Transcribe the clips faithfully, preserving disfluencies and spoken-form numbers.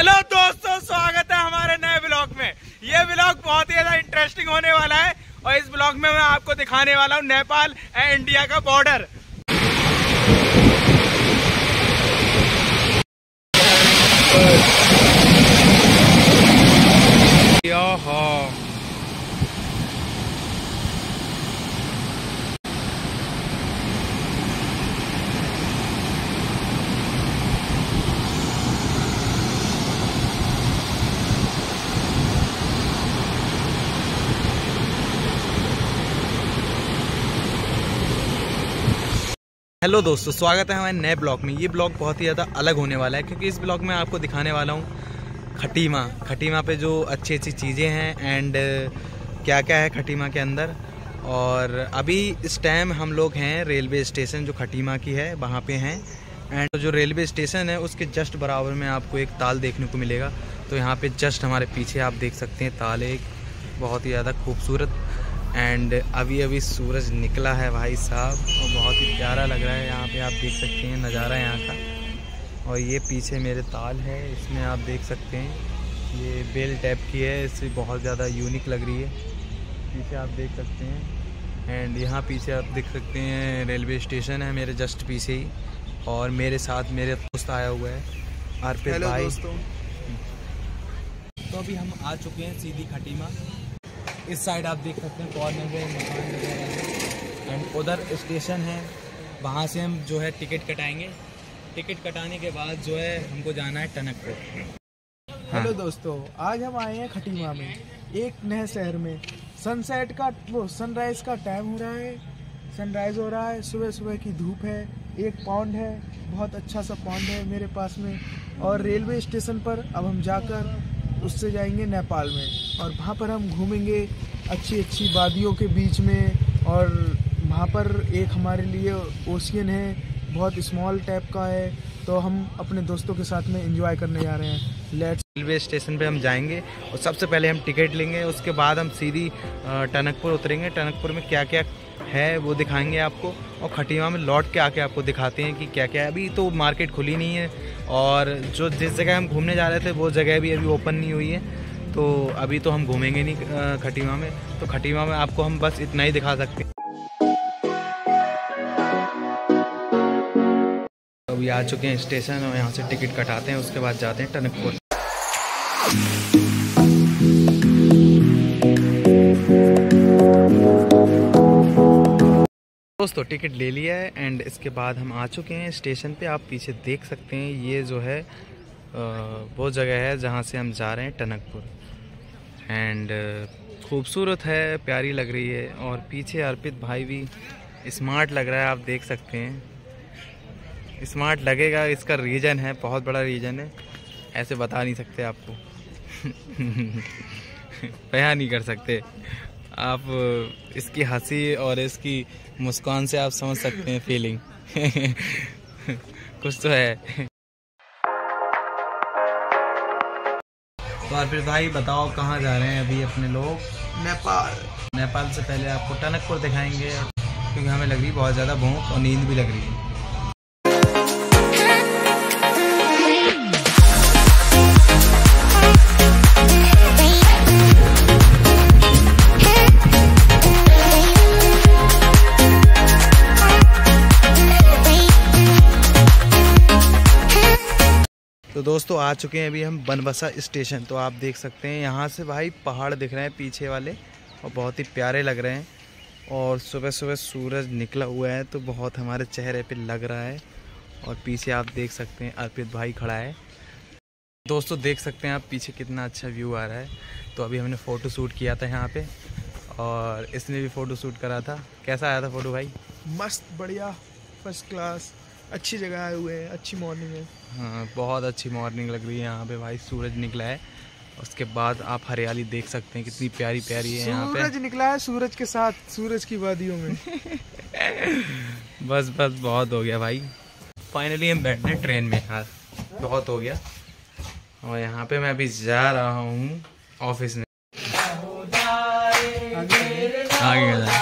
Hello दोस्तों, स्वागत है हमारे नए ब्लॉग में। ये ब्लॉग बहुत ही ज्यादा इंटरेस्टिंग होने वाला है और इस ब्लॉग में मैं आपको दिखाने वाला हूँ नेपाल एंड इंडिया का बॉर्डर। हेलो दोस्तों, स्वागत है हमारे नए ब्लॉग में। ये ब्लॉग बहुत ही ज़्यादा अलग होने वाला है क्योंकि इस ब्लॉग में आपको दिखाने वाला हूँ खटीमा खटीमा पे जो अच्छी अच्छी चीज़ें हैं एंड क्या क्या है खटीमा के अंदर। और अभी इस टाइम हम लोग हैं रेलवे स्टेशन जो खटीमा की है वहाँ पे हैं। एंड जो रेलवे स्टेशन है उसके जस्ट बराबर में आपको एक ताल देखने को मिलेगा। तो यहाँ पे जस्ट हमारे पीछे आप देख सकते हैं ताल, एक बहुत ही ज़्यादा खूबसूरत। एंड अभी अभी सूरज निकला है भाई साहब और बहुत ही प्यारा लग रहा है। यहाँ पे आप देख सकते हैं नज़ारा यहाँ का। और ये पीछे मेरे ताल है, इसमें आप देख सकते हैं ये बेल टाइप की है, इससे बहुत ज़्यादा यूनिक लग रही है। पीछे आप देख सकते हैं एंड यहाँ पीछे आप देख सकते हैं रेलवे स्टेशन है मेरे जस्ट पीछे ही। और मेरे साथ मेरे दोस्त आया हुआ है अर्पित भाई। दोस्तों तो अभी हम आ चुके हैं सीधी खटीमा। इस साइड आप देख सकते हैं कॉर्नर में मकान वगैरह है एंड उधर स्टेशन है, वहाँ से हम जो है टिकट कटाएंगे। टिकट कटाने के बाद जो है हमको जाना है टनकपुर। हाँ। हेलो दोस्तों, आज हम आए हैं खटीमा में, एक नए शहर में। सनसेट का वो सनराइज का टाइम हो रहा है, सनराइज हो रहा है, सुबह सुबह की धूप है। एक पॉन्ड है, बहुत अच्छा सा पॉन्ड है मेरे पास में। और रेलवे स्टेशन पर अब हम जाकर उससे जाएंगे नेपाल में और वहाँ पर हम घूमेंगे अच्छी अच्छी वादियों के बीच में। और वहाँ पर एक हमारे लिए ओशियन है, बहुत स्मॉल टाइप का है, तो हम अपने दोस्तों के साथ में एंजॉय करने जा रहे हैं। लेट्स रेलवे स्टेशन पे हम जाएंगे और सबसे पहले हम टिकट लेंगे, उसके बाद हम सीधी टनकपुर उतरेंगे। टनकपुर में क्या क्या है वो दिखाएंगे आपको और खटीमा में लौट के आके आपको दिखाते हैं कि क्या क्या है। अभी तो मार्केट खुली नहीं है और जो जिस जगह हम घूमने जा रहे थे वो जगह भी अभी ओपन नहीं हुई है, तो अभी तो हम घूमेंगे नहीं खटीमा में। तो खटीमा में आपको हम बस इतना ही दिखा सकते हैं। अभी आ चुके हैं स्टेशन और यहाँ से टिकट कटाते हैं, उसके बाद जाते हैं टनकपुर। दोस्तों टिकट ले लिया है एंड इसके बाद हम आ चुके हैं स्टेशन पे। आप पीछे देख सकते हैं ये जो है वो जगह है जहाँ से हम जा रहे हैं टनकपुर। एंड खूबसूरत है, प्यारी लग रही है। और पीछे अर्पित भाई भी स्मार्ट लग रहा है, आप देख सकते हैं। स्मार्ट लगेगा, इसका रीज़न है, बहुत बड़ा रीज़न है, ऐसे बता नहीं सकते आपको। बयान नहीं कर सकते आप। इसकी हंसी और इसकी मुस्कान से आप समझ सकते हैं फीलिंग। कुछ तो है। तो अर्पित भाई बताओ कहाँ जा रहे हैं अभी अपने लोग? नेपाल। नेपाल से पहले आपको टनकपुर दिखाएंगे क्योंकि हमें लग रही बहुत ज़्यादा भूख और नींद भी लग रही है। तो दोस्तों आ चुके हैं अभी हम बनबसा स्टेशन। तो आप देख सकते हैं यहाँ से भाई पहाड़ दिख रहे हैं पीछे वाले और बहुत ही प्यारे लग रहे हैं। और सुबह सुबह सूरज निकला हुआ है तो बहुत हमारे चेहरे पे लग रहा है। और पीछे आप देख सकते हैं अर्पित भाई खड़ा है। दोस्तों देख सकते हैं आप पीछे कितना अच्छा व्यू आ रहा है। तो अभी हमने फ़ोटो शूट किया था यहाँ पे और इसने भी फ़ोटो शूट करा था। कैसा आया था फ़ोटो भाई? मस्त, बढ़िया, फर्स्ट क्लास, अच्छी जगह आए हुए हैं, अच्छी मॉर्निंग है। हाँ, बहुत अच्छी मॉर्निंग लग रही है यहाँ पे भाई। सूरज निकला है, उसके बाद आप हरियाली देख सकते हैं कितनी प्यारी प्यारी है यहाँ पे। सूरज निकला है सूरज के साथ, सूरज की वादियों में। बस बस बहुत हो गया भाई। फाइनली हम बैठे ट्रेन में यार, बहुत हो गया। और यहाँ पे मैं अभी जा रहा हूँ ऑफिस में। आगे जा।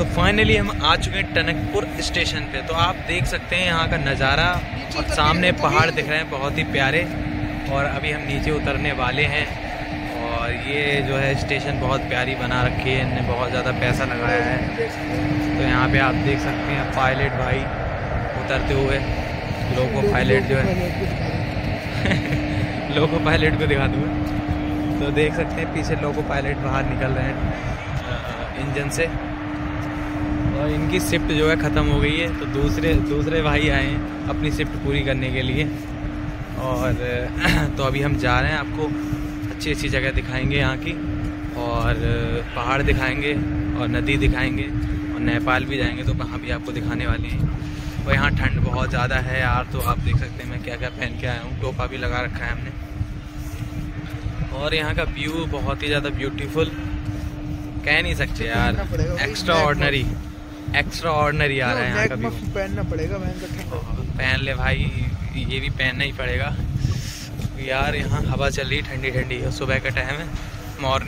तो फाइनली हम आ चुके हैं टनकपुर स्टेशन पे। तो आप देख सकते हैं यहाँ का नज़ारा और सामने पहाड़ दिख रहे हैं बहुत ही प्यारे। और अभी हम नीचे उतरने वाले हैं। और ये जो है स्टेशन बहुत प्यारी बना रखी है, इन्होंने बहुत ज़्यादा पैसा लगाया है। तो यहाँ पे आप देख सकते हैं पायलट भाई उतरते हुए। लोको पायलट जो है लोको पायलट को दिखा दूँ। तो देख सकते हैं पीछे लोको पायलट बाहर निकल रहे हैं इंजन से। और इनकी शिफ्ट जो है ख़त्म हो गई है, तो दूसरे दूसरे भाई आए हैं अपनी शिफ्ट पूरी करने के लिए। और तो अभी हम जा रहे हैं, आपको अच्छी अच्छी जगह दिखाएंगे यहाँ की, और पहाड़ दिखाएंगे और नदी दिखाएंगे, और नेपाल भी जाएंगे तो वहाँ भी आपको दिखाने वाले हैं। और यहाँ ठंड बहुत ज़्यादा है यार, तो आप देख सकते हैं मैं क्या क्या पहन के आया हूँ। टोपा भी लगा रखा है हमने। और यहाँ का व्यू बहुत ही ज़्यादा ब्यूटीफुल, कह नहीं सकते यार, एक्स्ट्रा ऑर्डिनरी एक्स्ट्रा ऑर्डिनरी आ रहा है यहाँ का व्यू। पहनना पड़ेगा, पहन ले भाई, ये भी पहनना ही पड़ेगा यार। यहाँ हवा चल रही ठंडी ठंडी, और सुबह का टाइम है, मॉर्निंग।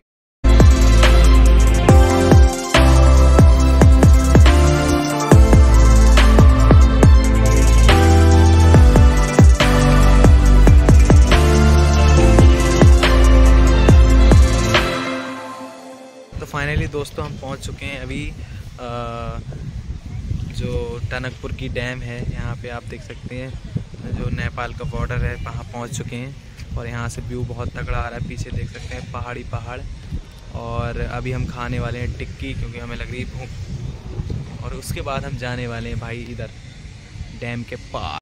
तो फाइनली दोस्तों हम पहुँच चुके हैं अभी आ, जो टनकपुर की डैम है, यहाँ पे आप देख सकते हैं जो नेपाल का बॉर्डर है, वहाँ पहुँच चुके हैं। और यहाँ से व्यू बहुत तगड़ा आ रहा है, पीछे देख सकते हैं पहाड़ी पहाड़। और अभी हम खाने वाले हैं टिक्की, क्योंकि हमें लग रही है भूख। और उसके बाद हम जाने वाले हैं भाई इधर डैम के पास।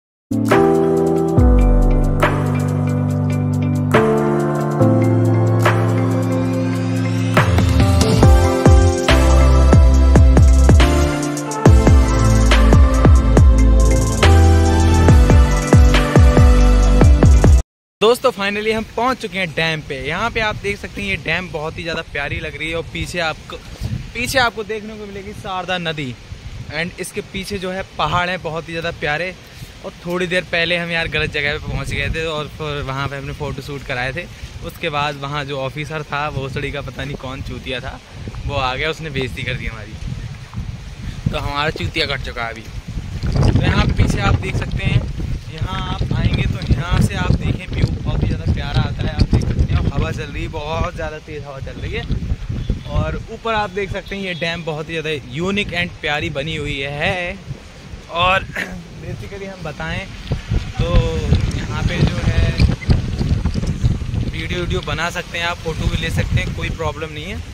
दोस्तों फाइनली हम पहुंच चुके हैं डैम पे। यहाँ पे आप देख सकते हैं ये डैम बहुत ही ज़्यादा प्यारी लग रही है। और पीछे आपको पीछे आपको देखने को मिलेगी शारदा नदी, एंड इसके पीछे जो है पहाड़ है बहुत ही ज़्यादा प्यारे। और थोड़ी देर पहले हम यार गलत जगह पे पहुँच गए थे, और फिर वहाँ पे हमने फ़ोटो शूट कराए थे। उसके बाद वहाँ जो ऑफिसर था, भोसड़ी का पता नहीं कौन चूतिया था, वो आ गया, उसने बेइज्जती कर दी हमारी। तो हमारा चूतिया कट चुका है अभी। तो यहाँ पीछे आप देख सकते हैं, यहाँ आप आएंगे तो यहाँ से आप देखें व्यू बहुत ही ज़्यादा प्यारा आता है। आप देख सकते हैं हवा चल रही है, बहुत ज़्यादा तेज़ हवा चल रही है। और ऊपर आप देख सकते हैं ये डैम बहुत ही ज़्यादा यूनिक एंड प्यारी बनी हुई है। और बेसिकली हम बताएं तो यहाँ पे जो है वीडियो वीडियो बना सकते हैं आप, फ़ोटो भी ले सकते हैं, कोई प्रॉब्लम नहीं है।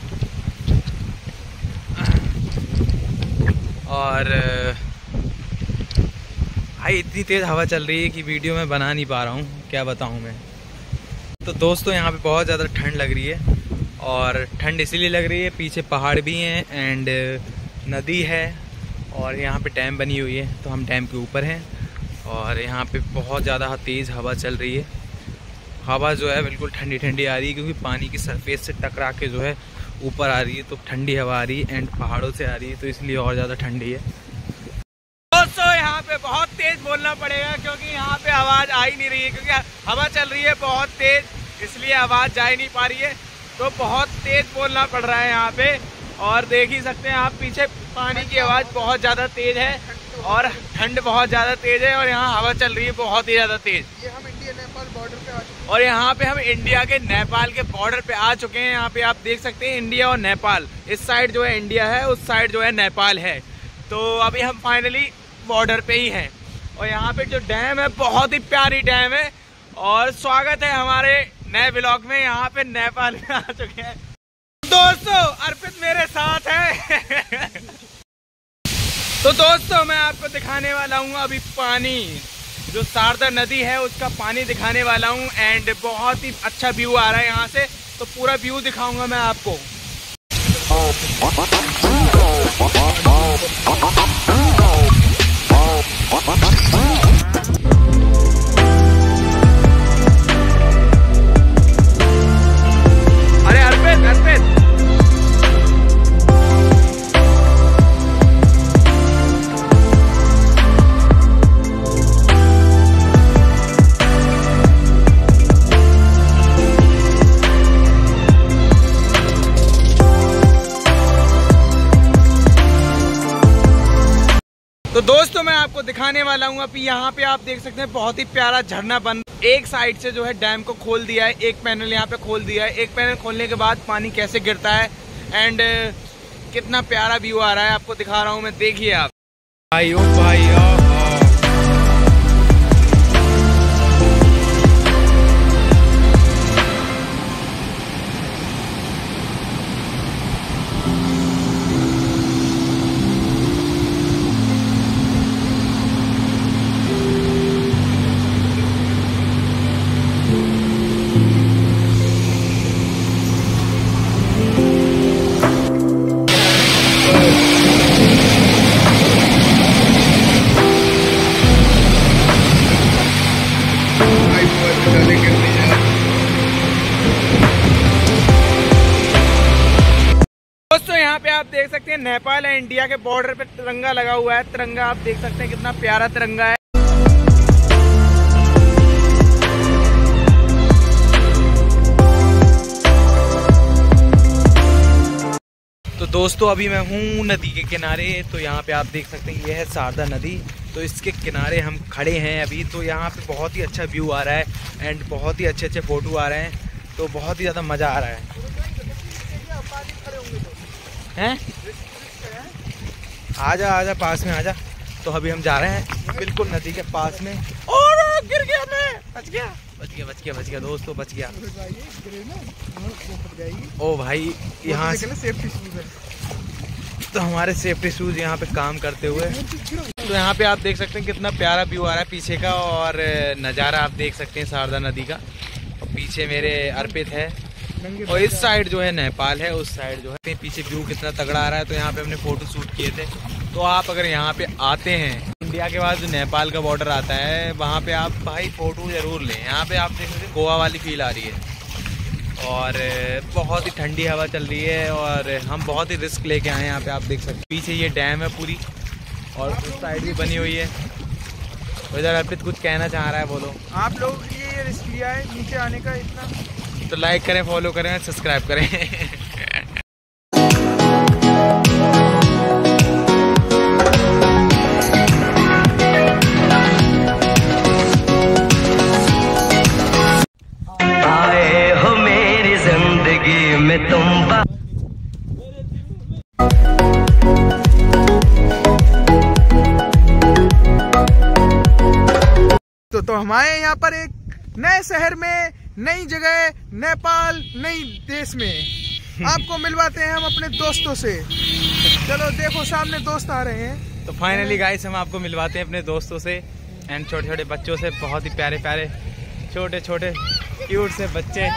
और भाई इतनी तेज़ हवा चल रही है कि वीडियो में बना नहीं पा रहा हूँ, क्या बताऊँ मैं। तो दोस्तों यहाँ पे बहुत ज़्यादा ठंड लग रही है, और ठंड इसीलिए लग रही है, पीछे पहाड़ भी हैं एंड नदी है, और यहाँ पे डैम बनी हुई है। तो हम डैम के ऊपर हैं, और यहाँ पे बहुत ज़्यादा तेज़ हवा चल रही है। हवा जो है बिल्कुल ठंडी ठंडी आ रही है, क्योंकि पानी की सरफेस से टकरा के जो है ऊपर आ रही है, तो ठंडी हवा आ रही है, एंड पहाड़ों से आ रही है, तो इसलिए और ज़्यादा ठंडी है। दोस्तों यहाँ पे बहुत तेज बोलना पड़ेगा, क्योंकि यहाँ पे आवाज़ आ ही नहीं रही है, क्योंकि हवा चल रही है बहुत तेज, इसलिए आवाज़ जा ही नहीं पा रही है। तो बहुत तेज बोलना पड़ रहा है यहाँ पे। और देख ही सकते हैं आप पीछे पानी की आवाज़ बहुत ज़्यादा तेज है, और ठंड बहुत ज़्यादा तेज है, और यहाँ हवा चल रही है बहुत ही ज़्यादा तेज। ये हम इंडिया नेपाल बॉर्डर पे आ चुके हैं, और यहाँ पे हम इंडिया के नेपाल के बॉर्डर पे आ चुके हैं। यहाँ पे आप देख सकते हैं इंडिया और नेपाल, इस साइड जो है इंडिया है, उस साइड जो है नेपाल है। तो अभी हम फाइनली बॉर्डर पे ही हैं। और यहाँ पे जो डैम है बहुत ही प्यारी डैम है। और स्वागत है हमारे नए ब्लॉग में। यहाँ पे नेपाल में आ चुके हैं दोस्तों, अर्पित मेरे साथ है। तो दोस्तों मैं आपको दिखाने वाला हूँ अभी पानी, जो शारदा नदी है उसका पानी दिखाने वाला हूँ। एंड बहुत ही अच्छा व्यू आ रहा है यहाँ से, तो पूरा व्यू दिखाऊंगा मैं आपको। अरे अर्पित अर्पित तो दोस्तों मैं आपको दिखाने वाला हूँ अभी यहाँ पे आप देख सकते हैं बहुत ही प्यारा झरना बन, एक साइड से जो है डैम को खोल दिया है, एक पैनल यहाँ पे खोल दिया है। एक पैनल खोलने के बाद पानी कैसे गिरता है एंड कितना प्यारा व्यू आ रहा है आपको दिखा रहा हूँ मैं, देखिए आप भाई ओ भाई ओ। दोस्तों यहाँ पे आप देख सकते हैं नेपाल और इंडिया के बॉर्डर पे तिरंगा लगा हुआ है। तिरंगा आप देख सकते हैं कितना प्यारा तिरंगा है। तो दोस्तों अभी मैं हूँ नदी के किनारे, तो यहाँ पे आप देख सकते हैं ये है शारदा नदी। तो इसके किनारे हम खड़े हैं अभी, तो यहाँ पे बहुत ही अच्छा व्यू आ रहा है एंड बहुत ही अच्छे अच्छे फोटो आ रहे हैं, तो बहुत ही ज़्यादा मज़ा आ रहा है हैं। आजा आजा पास में आजा। तो अभी हम जा रहे हैं बिल्कुल नदी के पास में। और गिर गया मैं, बच गया बच गया बच गया बच गया दोस्तों बच गया। ओ भाई यहाँ सेफ्टी शूज है, तो हमारे सेफ्टी शूज यहाँ पे काम करते हुए। तो यहाँ पे आप देख सकते हैं कितना प्यारा व्यू आ रहा है पीछे का, और नज़ारा आप देख सकते हैं शारदा नदी का। और पीछे मेरे अर्पित है, और इस साइड जो है नेपाल है, उस साइड जो है पीछे व्यू कितना तगड़ा आ रहा है। तो यहाँ पे हमने फोटो शूट किए थे। तो आप अगर यहाँ पे आते हैं, इंडिया के बाद जो नेपाल का बॉर्डर आता है वहाँ पे आप भाई फोटो जरूर लें। यहाँ पे आप देख सकते हैं गोवा वाली फील आ रही है, और बहुत ही ठंडी हवा चल रही है, और हम बहुत ही रिस्क लेके आए हैं। यहाँ पे आप देख सकते हैं पीछे ये डैम है पूरी, और उस साइड भी बनी हुई है। इधर अर्पित कुछ कहना चाह रहा है, बोलो। आप लोग ये रिस्क लिया है नीचे आने का इतना, तो लाइक करें, फॉलो करें, सब्सक्राइब करें। आए हो मेरी जिंदगी में तुम। तो तो हमारे यहाँ पर एक नए शहर में, नई जगह, नेपाल, नई देश में आपको मिलवाते हैं हम अपने दोस्तों से। चलो देखो सामने दोस्त आ रहे हैं। तो फाइनली गाइस हम आपको मिलवाते हैं अपने दोस्तों से एंड छोटे छोटे बच्चों से, बहुत ही प्यारे प्यारे छोटे छोटे क्यूट से बच्चे।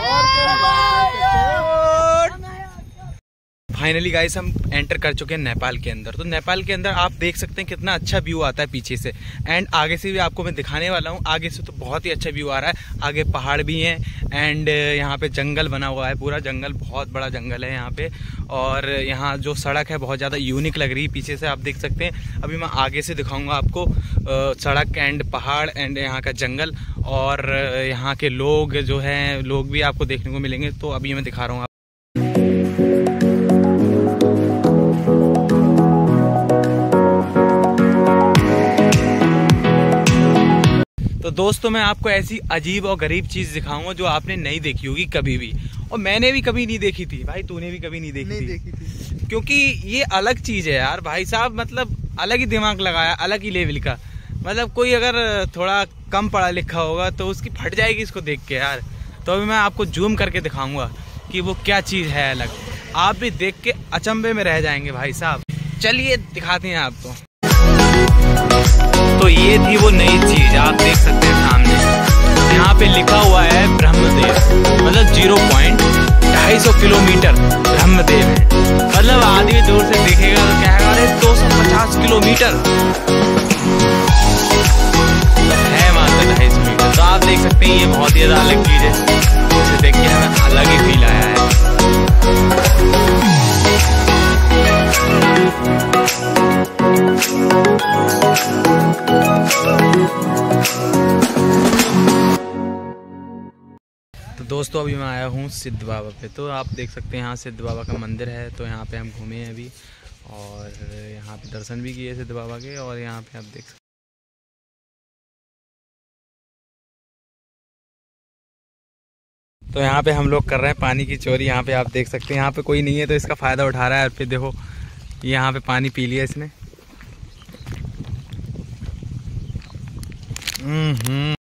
फाइनली गाइस हम एंटर कर चुके हैं नेपाल के अंदर। तो नेपाल के अंदर आप देख सकते हैं कितना अच्छा व्यू आता है पीछे से, एंड आगे से भी आपको मैं दिखाने वाला हूँ। आगे से तो बहुत ही अच्छा व्यू आ रहा है, आगे पहाड़ भी हैं एंड यहाँ पे जंगल बना हुआ है, पूरा जंगल, बहुत बड़ा जंगल है यहाँ पे। और यहाँ जो सड़क है बहुत ज़्यादा यूनिक लग रही है पीछे से, आप देख सकते हैं। अभी मैं आगे से दिखाऊंगा आपको सड़क एंड पहाड़ एंड यहाँ का जंगल, और यहाँ के लोग जो हैं, लोग भी आपको देखने को मिलेंगे। तो अभी मैं दिखा रहा हूँ। तो दोस्तों मैं आपको ऐसी अजीब और गरीब चीज़ दिखाऊंगा जो आपने नहीं देखी होगी कभी भी, और मैंने भी कभी नहीं देखी थी। भाई तूने भी कभी नहीं देखी नहीं थी, देखी थी। क्योंकि ये अलग चीज़ है यार भाई साहब, मतलब अलग ही दिमाग लगाया, अलग ही लेवल का। मतलब कोई अगर थोड़ा कम पढ़ा लिखा होगा तो उसकी फट जाएगी इसको देख के यार। तो अभी मैं आपको जूम करके दिखाऊंगा कि वो क्या चीज़ है अलग, आप भी देख के अचंभे में रह जाएंगे भाई साहब। चलिए दिखाते हैं आपको। तो ये थी वो नई चीज, आप देख सकते हैं सामने, यहाँ पे लिखा हुआ है ब्रह्मदेव, मतलब जीरो पॉइंट ढाई सौ किलोमीटर ब्रह्मदेव है। मतलब आदमी दूर से देखेगा तो क्या है, दो सौ पचास किलोमीटर है मात्र ढाई सौ मीटर। तो आप देख सकते हैं ये बहुत ही ज्यादा अलग चीज है, इसे देख के हमें अलग ही फील आया है। तो दोस्तों अभी मैं आया हूँ सिद्ध बाबा पे। तो आप देख सकते हैं यहाँ सिद्ध बाबा का मंदिर है, तो यहाँ पे हम घूमे हैं अभी, और यहाँ पे दर्शन भी किए सिद्ध बाबा के। और यहाँ पे आप देख सकते तो यहाँ पे हम लोग कर रहे हैं पानी की चोरी। यहाँ पे आप देख सकते हैं यहाँ पे कोई नहीं है तो इसका फ़ायदा उठा रहा है। और फिर देखो यहाँ पे पानी पी लिया इसने। हम्म